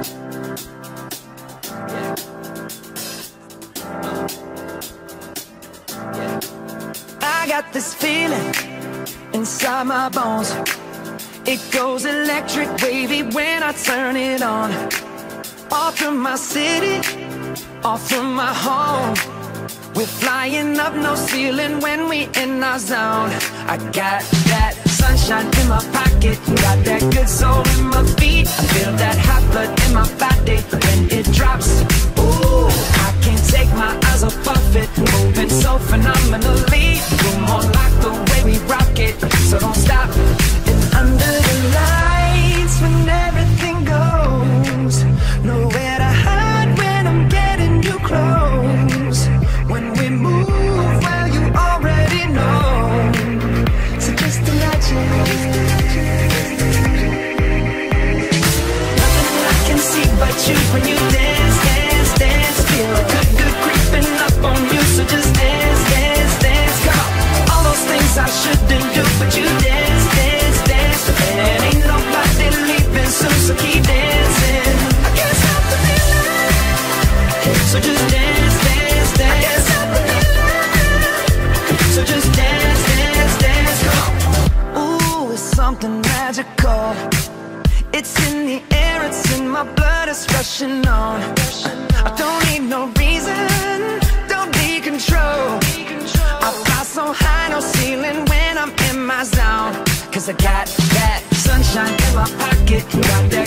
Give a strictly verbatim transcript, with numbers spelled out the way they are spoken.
I got this feeling inside my bones. It goes electric wavy when I turn it on. Off from my city, off from my home. We're flying up, no ceiling when we in our zone. I got that sunshine in my pocket, got that good soul in my feet. I feel that hot blood in my body when it drops. Ooh, I can't take my eyes off of it, moving so phenomenally. You're more like the way we rock it, so don't stop. And under the lights when everything goes, nowhere to hide when I'm getting you close. When we move, well, you already know. So just imagine. Nothing I can see but you when you dance, dance, dance. Feel good, good creeping up on you. So just dance, dance, dance. Come on. All those things I shouldn't do, but you dance, dance, dance. And ain't nobody leaving soon, so keep dancing. I can't stop the feeling. So just dance, dance, dance. I can't stop the feeling. So just dance, dance, dance. Come on. Ooh, it's something magical. It's in the air, it's in my blood, it's rushing on. I don't need no reason, don't need control. I fly so high, no ceiling when I'm in my zone. Cause I got that sunshine in my pocket, got that